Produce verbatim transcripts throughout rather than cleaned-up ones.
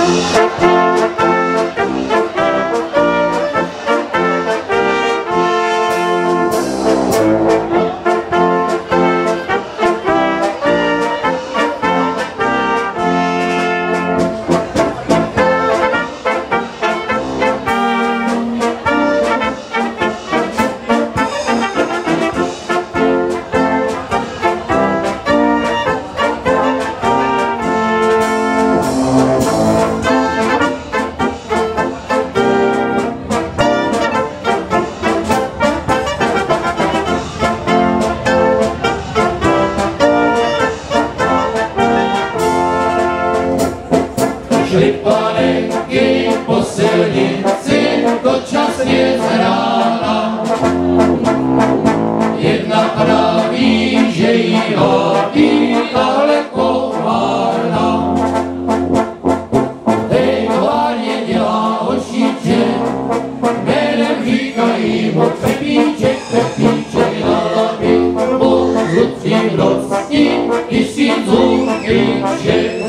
Šli panenky po silnici, dočasně z rána. Jedna praví, že jí hodí tahle kovárna. Hej, kovárně dělá hošiček, jménem říkají mu Pepíček, Pepíček na labi, po zlutřím rosti tisíců klíček.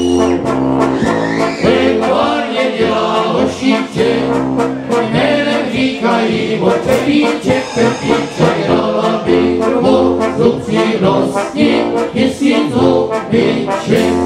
Jménem říkají mu Pepíček, Pepíček na labi, po zupřímnosti tisíců klíček.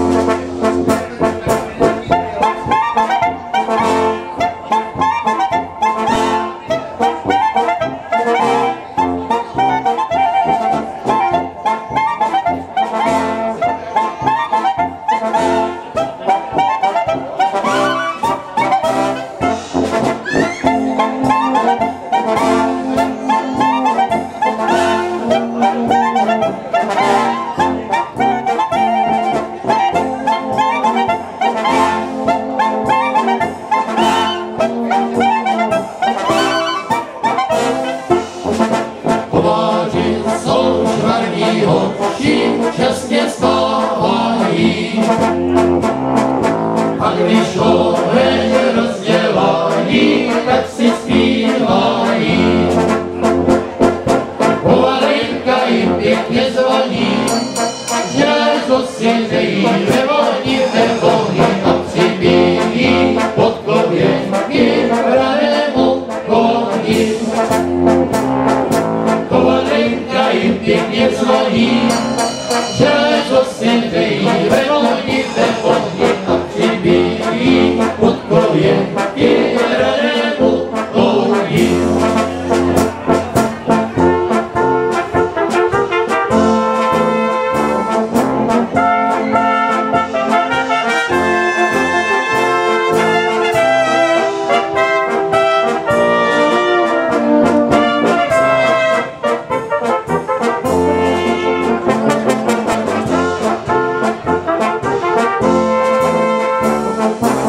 Časně stávají, a když oheň rozdělají, tak si zpívají. Povalinka jim pěkně zvoní, že to si dejí vevoní, vevoní a přibíjí pod klověnky ranému koni. Povalinka jim pěkně zvoní, železo si dejí vevoní, vevoní a přibíjí pod klověnky ranému koni. Bye.